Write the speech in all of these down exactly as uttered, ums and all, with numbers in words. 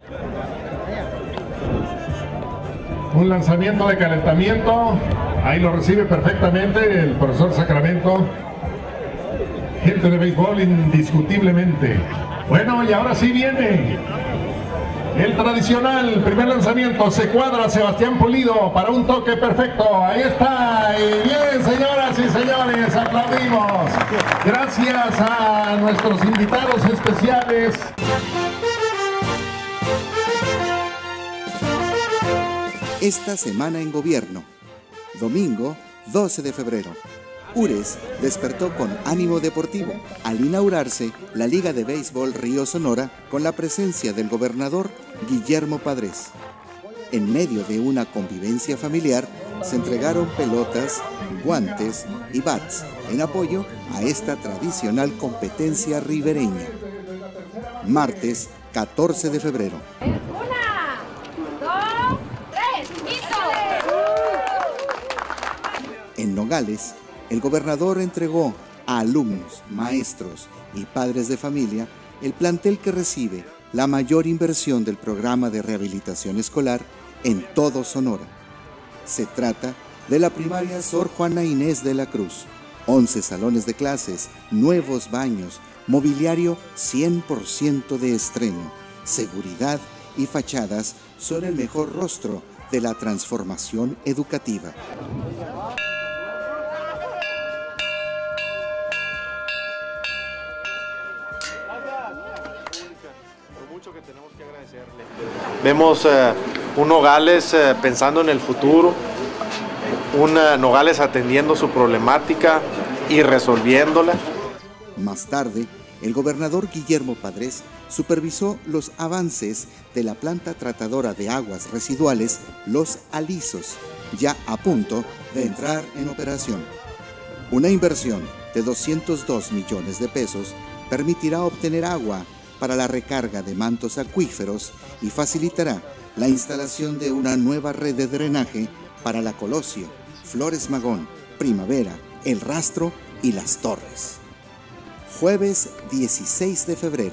Un lanzamiento de calentamiento, ahí lo recibe perfectamente el profesor Sacramento. Gente de béisbol indiscutiblemente. Bueno, y ahora sí viene el tradicional primer lanzamiento. Se cuadra Sebastián Pulido para un toque perfecto. Ahí está. Y bien, señoras y señores, aplaudimos. Gracias a nuestros invitados especiales. Esta semana en gobierno. Domingo doce de febrero. Ures despertó con ánimo deportivo al inaugurarse la Liga de Béisbol Río Sonora con la presencia del gobernador Guillermo Padres. En medio de una convivencia familiar, se entregaron pelotas, guantes y bats en apoyo a esta tradicional competencia ribereña. Martes catorce de febrero. Una, dos, tres, listo. En Nogales, el gobernador entregó a alumnos, maestros y padres de familia el plantel que recibe la mayor inversión del programa de rehabilitación escolar en todo Sonora. Se trata de la primaria Sor Juana Inés de la Cruz. once salones de clases, nuevos baños, mobiliario cien por ciento de estreno, seguridad y fachadas son el mejor rostro de la transformación educativa. Que tenemos que agradecerle. Vemos eh, un Nogales eh, pensando en el futuro, un eh, Nogales atendiendo su problemática y resolviéndola. Más tarde, el gobernador Guillermo Padres supervisó los avances de la planta tratadora de aguas residuales Los Alisos, ya a punto de entrar en operación. Una inversión de doscientos dos millones de pesos permitirá obtener agua para la recarga de mantos acuíferos y facilitará la instalación de una nueva red de drenaje para la Colosio, Flores Magón, Primavera, El Rastro y Las Torres. Jueves dieciséis de febrero.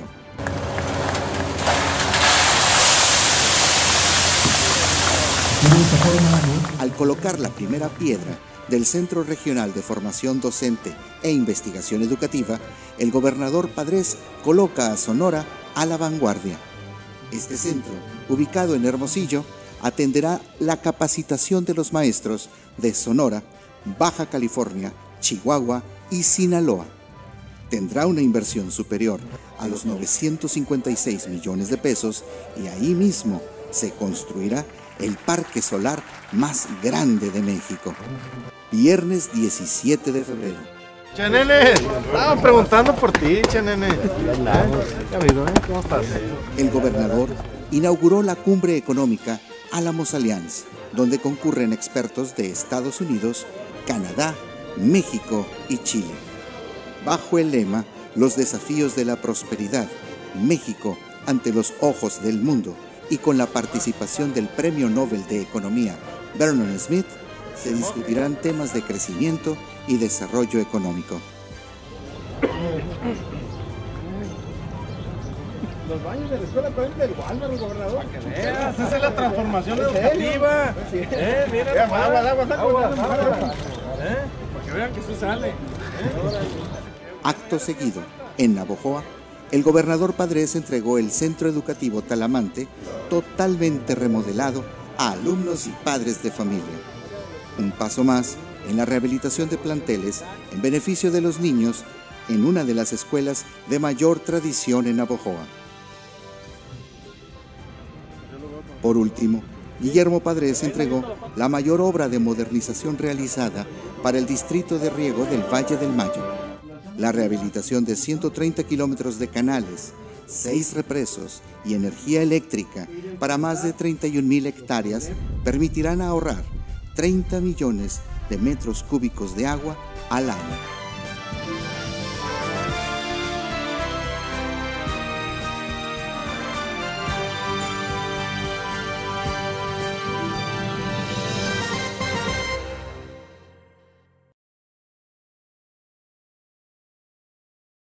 Al colocar la primera piedra del Centro Regional de Formación Docente e Investigación Educativa, el gobernador Padres coloca a Sonora a la vanguardia. Este centro, ubicado en Hermosillo, atenderá la capacitación de los maestros de Sonora, Baja California, Chihuahua y Sinaloa. Tendrá una inversión superior a los novecientos cincuenta y seis millones de pesos y ahí mismo se construirá el parque solar más grande de México. Viernes diecisiete de febrero. Che, nene, estaban preguntando por ti, che, nene. ¿Cómo estás? El gobernador inauguró la cumbre económica Álamos Alliance, donde concurren expertos de Estados Unidos, Canadá, México y Chile. Bajo el lema Los desafíos de la prosperidad, México ante los ojos del mundo, y con la participación del Premio Nobel de Economía Vernon Smith, se discutirán temas de crecimiento y desarrollo económico. Los baños de la escuela parecen del Walmart, gobernador. Para que veas, esa es la transformación educativa. Eh, mira, agua, agua, agua, agua, eh, para que vean que sí sale. Acto seguido, en Navojoa, el gobernador Padres entregó el Centro Educativo Talamante totalmente remodelado a alumnos y padres de familia. Un paso más en la rehabilitación de planteles en beneficio de los niños en una de las escuelas de mayor tradición en Navojoa. Por último, Guillermo Padres entregó la mayor obra de modernización realizada para el distrito de riego del Valle del Mayo. La rehabilitación de ciento treinta kilómetros de canales, seis represos y energía eléctrica para más de treinta y un mil hectáreas permitirán ahorrar treinta millones de metros cúbicos de agua al año.